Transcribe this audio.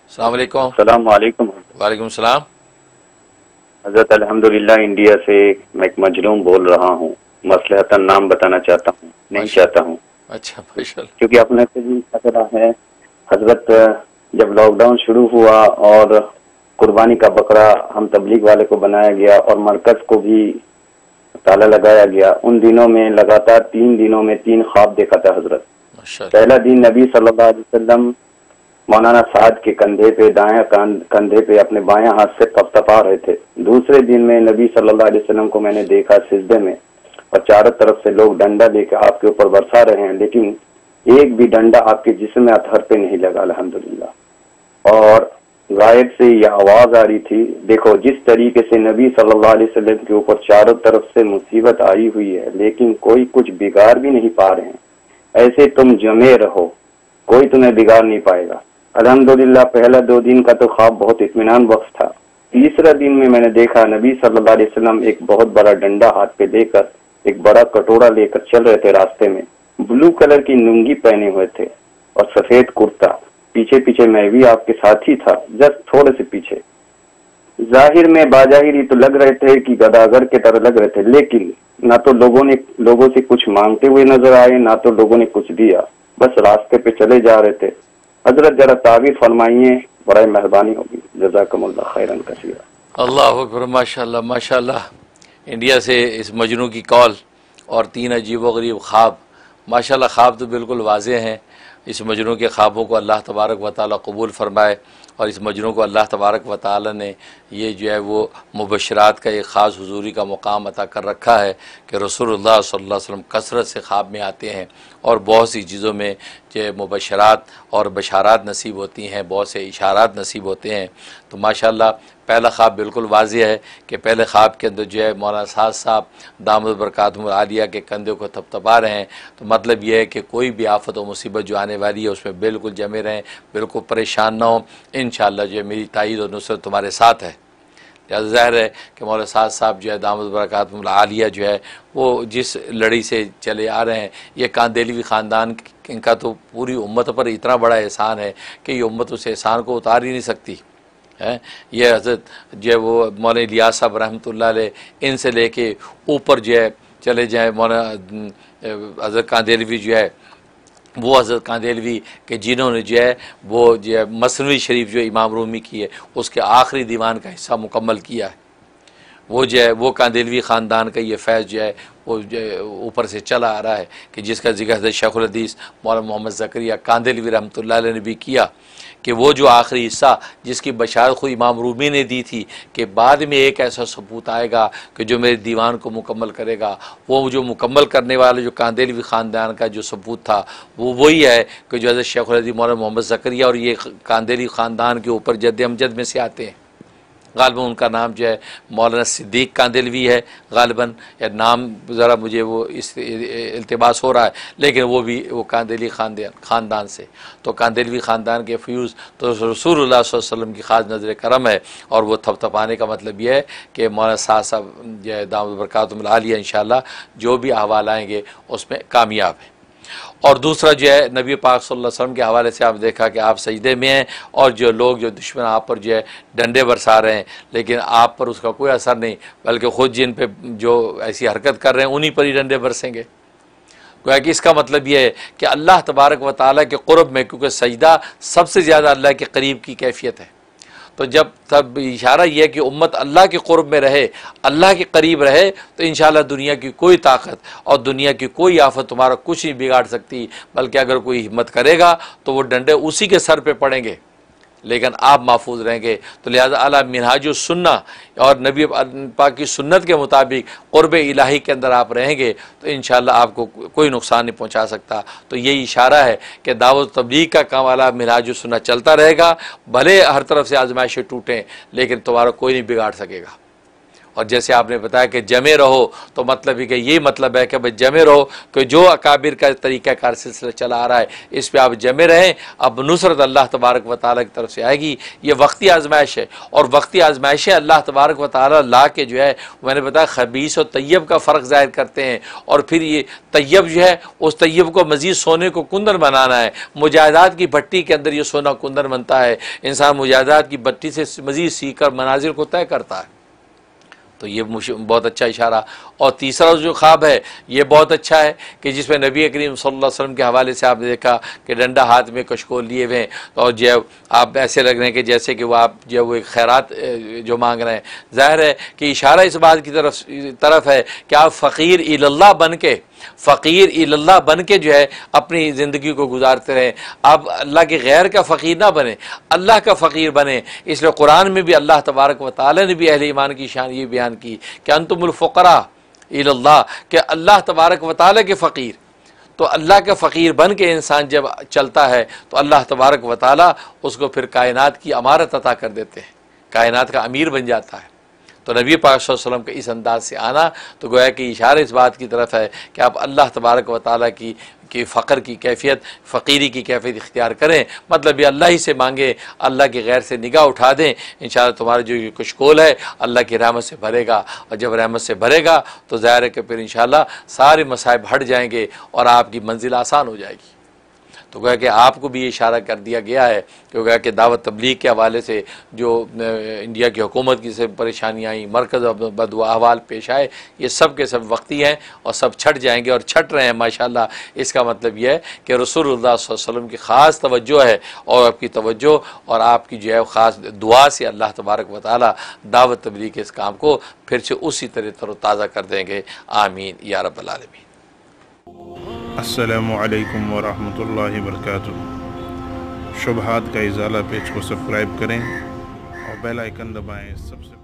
अस्सलाम वालेकुम। अस्सलाम वालेकुम। वालेकुम सलाम। हजरत अल्हम्दुलिल्लाह, इंडिया से मैं एक मजलूम बोल रहा हूँ। मसलहतन नाम बताना चाहता हूँ, नहीं चाहता हूँ अच्छा माशाल्लाह। क्योंकि अपने से भी खतरा है। हजरत, जब लॉकडाउन शुरू हुआ और कुर्बानी का बकरा हम तबलीग वाले को बनाया गया और मरकज को भी ताला लगाया गया, उन दिनों में लगातार 3 दिनों में 3 ख्वाब देखा था हजरत। माशाल्लाह। पहला दिन नबी सल्लल्लाहु अलैहि वसल्लम मौलाना साद के कंधे पे, दायां कंधे पे अपने बायां हाथ से तपतपा रहे थे। दूसरे दिन में नबी सल्लल्लाहु अलैहि वसल्लम को मैंने देखा सिजदे में, और चारों तरफ से लोग डंडा लेकर आपके ऊपर बरसा रहे हैं, लेकिन एक भी डंडा आपके जिस्म अतहर पे नहीं लगा अल्हम्दुलिल्लाह। और गायब से यह आवाज आ रही थी, देखो जिस तरीके से नबी सल्लल्लाहु अलैहि वसल्लम के ऊपर चारों तरफ से मुसीबत आई हुई है, लेकिन कोई कुछ बिगाड़ भी नहीं पा रहे हैं। ऐसे तुम जमे रहो, कोई तुम्हें बिगाड़ नहीं पाएगा। अल्हम्दुलिल्लाह, पहला 2 दिन का तो ख्वाब बहुत इत्मीनान बख्श था। तीसरा दिन में मैंने देखा नबी सल्लल्लाहु अलैहि वसल्लम एक बहुत बड़ा डंडा हाथ पे लेकर, एक बड़ा कटोरा लेकर चल रहे थे रास्ते में। ब्लू कलर की लुंगी पहने हुए थे और सफेद कुर्ता। पीछे पीछे मैं भी आपके साथ ही था, जस्ट थोड़े से पीछे। जाहिर में बाजाहिरी तो लग रहे थे कि गदागर के तरह लग रहे थे, लेकिन ना तो लोगों से कुछ मांगते हुए नजर आए, ना तो लोगों ने कुछ दिया, बस रास्ते पे चले जा रहे थे। हजरत जरा ताबीर फरमाइए, बड़ा मेहरबानी होगी। जज़ाकमुल्लाह खैरन कसीरा। अल्लाहु अकबर। माशाल्लाह माशाल्लाह। इंडिया से इस मजनू की कॉल और 3 अजीब-व-गरीब ख्वाब। माशाल्लाह ख्वाब तो बिल्कुल वाज़ेह हैं। इस मजनू के ख्वाबों को अल्लाह तबारक व तआला कबूल फरमाए, और इस मजनू को अल्लाह तबारक व तआला ने ये जो है वो मुबशरात का एक ख़ास हुजूरी का मुकाम अता कर रखा है कि रसूलुल्लाह सल्लल्लाहु अलैहि वसल्लम कसरत से ख्वाब में आते हैं और बहुत सी चीज़ों में जो मुबशरात और बशारात नसीब होती हैं, बहुत से इशारात नसीब होते हैं। तो माशाल्लाह पहला ख्वाब बिल्कुल वाज़ेह है कि पहले ख्वाब के अंदर जो है मौलाना साद साहब दामद बरकातुहुमुल आलिया के कंधे को थपथपा रहे हैं। तो मतलब यह है कि कोई भी आफत और मुसीबत जो आने वाली है उसमें बिल्कुल जमे रहें, बिल्कुल परेशान ना हो। इंशाअल्लाह जो है मेरी ताईद और नुसरत तुम्हारे साथ है। लिहाज़ा ज़ाहिर है कि मौलाना साद साहब जो है दामद बरकातुहुमुल आलिया जो है वो जिस लड़ी से चले आ रहे हैं, ये कांदेलवी ख़ानदान इनका तो पूरी उम्मत पर इतना बड़ा एहसान है कि ये उम्मत उस एहसान को उतार ही नहीं सकती है। ये हज़रत जो है वो मौलाना इलियास साहब रहमतुल्लाह अलैह, इनसे लेके ऊपर जो है चले जाएँ मौलाना हज़रत कांदेलवी जो है वो हज़रत कांदेलवी के जिन्होंने जो है वो जो है मसनवी शरीफ जो इमाम रूमी की है उसके आखिरी दीवान का हिस्सा मुकम्मल किया है, वो जो है वो कांदेलवी ख़ानदान का ये फैज़ जो है वो ऊपर से चला आ रहा है कि जिसका जिक्र हज़रत शेखुल हदीस मौलाना मोहम्मद ज़करिया कांदेलवी रहमतुल्लाह अलैह ने भी किया कि वो जो आखिरी हिस्सा जिसकी बशारत खुद इमाम रूमी ने दी थी कि बाद में एक ऐसा सबूत आएगा कि जो मेरे दीवान को मुकम्मल करेगा, वो जो मुकम्मल करने वाला जो कांदेलवी ख़ानदान का जो सबूत था वो वही है कि जो हज़रत शेखुल हदीस मौलाना मोहम्मद ज़करिया और ये कांदेलवी ख़ानदान के ऊपर जद्द अमजद में से आते हैं। गालिबन उनका नाम जो है मौलाना सिद्दीक कांदेलवी है गालिबन, या नाम ज़रा मुझे वो इस इल्तिबास हो रहा है, लेकिन वो भी वो कांदेली ख़ानदान से। तो कांदेलवी ख़ानदान के फ्यूज़ तो रसूलुल्लाह सल्लल्लाहु अलैहि वसल्लम की ख़ास नज़र करम है, और वो थपथपाने का मतलब ये है कि मौलाना साहब जो है दामद बरकातुहुमुल आलिया इंशाअल्लाह जो भी अहवाल आएंगे उसमें कामयाब है। और दूसरा जो है नबी पाक सल्लल्लाहु अलैहि वसल्लम के हवाले से आप देखा कि आप सजदे में हैं और जो लोग जो दुश्मन आप पर जो है डंडे बरसा रहे हैं, लेकिन आप पर उसका कोई असर नहीं, बल्कि ख़ुद जिन पे जो ऐसी हरकत कर रहे हैं उन्हीं पर ही डंडे बरसेंगे। गोया कि इसका मतलब यह है कि अल्लाह तबारक व तआला के क़ुर्ब में, क्योंकि सजदा सबसे ज़्यादा अल्लाह के करीब की कैफियत है, तो जब तब इशारा यह है कि उम्मत अल्लाह के क़ुर्ब में रहे, अल्लाह के करीब रहे, तो इंशाअल्लाह दुनिया की कोई ताकत और दुनिया की कोई आफत तुम्हारा कुछ नहीं बिगाड़ सकती, बल्कि अगर कोई हिम्मत करेगा तो वो डंडे उसी के सर पे पड़ेंगे, लेकिन आप महफूज रहेंगे। तो लिहाजा अला मिनहाजुस सुन्ना और नबी पाक की सुन्नत के मुताबिक क़ुर्ब इलाही के अंदर आप रहेंगे तो इंशाअल्लाह आपको कोई नुकसान नहीं पहुंचा सकता। तो यही इशारा है कि दावत तबलीग का काम अला मिनहाजुस सुन्ना चलता रहेगा, भले हर तरफ से आजमाइशें टूटें, लेकिन तुम्हारा कोई नहीं बिगाड़ सकेगा। اور جیسے آپ نے بتایا کہ جمے رہو، تو مطلب کہ یہ مطلب ہے کہ بھائی جمے رہو کہ جو اکابر کا طریقہ کار سلسلہ چلا آ رہا ہے اس پہ آپ جمے رہیں، اب نصرت اللہ تبارک و تعالیٰ کی طرف سے آئے گی۔ یہ وقتی آزمائش ہے، اور وقتی آزمائشیں اللہ تبارک و تعالیٰ لا کے جو ہے میں نے بتایا خبیث اور طیب کا فرق ظاہر کرتے ہیں، اور پھر یہ طیب جو ہے اس طیب کو مزید سونے کو کندن بنانا ہے۔ مجاہدات کی بھٹی کے اندر یہ سونا کندن بنتا ہے، انسان مجاہدات کی بھٹی سے مزید سیکھ کر منازل کو طے کرتا ہے۔ تو یہ بہت اچھا اشارہ۔ اور تیسرا جو خواب ہے یہ بہت اچھا ہے کہ جس میں نبی کریم صلی اللہ علیہ وسلم کے حوالے سے آپ نے دیکھا کہ ڈنڈا ہاتھ میں کشکول لیے ہوئے ہیں، اور جو آپ ایسے لگ رہے ہیں کہ جیسے کہ وہ آپ جو وہ ایک خیرات جو مانگ رہے ہیں۔ ظاہر ہے کہ اشارہ اس بات کی طرف ہے کہ آپ فقیر اللہ بن کے جو ہے اپنی زندگی کو گزارتے رہیں۔ آپ اللہ کے غیر کا فقیر نہ بنیں، اللہ کا فقیر بنیں۔ اس لیے قرآن میں بھی اللہ تبارک و تعالی نے بھی اہل ایمان کی شان یہ بیان کی کہ انتم الفقراء الی اللہ، کہ اللہ تبارک و تعالی کے فقیر۔ تو اللہ کا فقیر بن کے انسان جب چلتا ہے تو اللہ تبارک و تعالی اس کو پھر کائنات کی امارت عطا کر دیتے ہیں، کائنات کا امیر بن جاتا ہے۔ تو نبی پاک صلی اللہ علیہ وسلم کا اس انداز سے آنا تو گویا کہ اشارہ اس بات کی طرف ہے کہ آپ اللہ تبارک و تعالیٰ کی فقر کی کیفیت، فقیری کی کیفیت اختیار کریں، مطلب یہ اللہ ہی سے مانگیں، اللہ کے غیر سے نگاہ اٹھا دیں، انشاءاللہ تمہارا جو یہ کشکول ہے اللہ کی رحمت سے بھرے گا، اور جب رحمت سے بھرے گا تو ظاہر ہے کہ پھر انشاءاللہ سارے مصائب ہٹ جائیں گے اور آپ کی منزل آسان ہو جائے گی۔ تو گویا کہ آپ کو بھی یہ اشارہ کر دیا گیا ہے کہ گویا کہ دعوت تبلیغ کے حوالے سے جو انڈیا کی حکومت کی سے پریشانیاں آئیں، مرکز بد احوال پیش آئے، یہ سب کے سب وقتی ہیں اور سب چھٹ جائیں گے اور چھٹ رہے ہیں ماشاءاللہ۔ اس کا مطلب یہ ہے کہ رسول اللہ صلی اللہ علیہ وسلم کی خاص توجہ ہے، اور آپ کی توجہ اور آپ کی جو ہے خاص دعا سے اللہ تبارک و تعالی دعوت تبلیغ کے اس کام کو پھر سے اسی طرح تر و تازہ کر دیں گے۔ آمین یا رب العالمین۔ السلام علیکم ورحمۃ اللہ وبرکاتہ۔ شبہات کا ازالہ پیج کو سبسکرائب کریں اور بیل آئیکن دبائیں۔ سب سے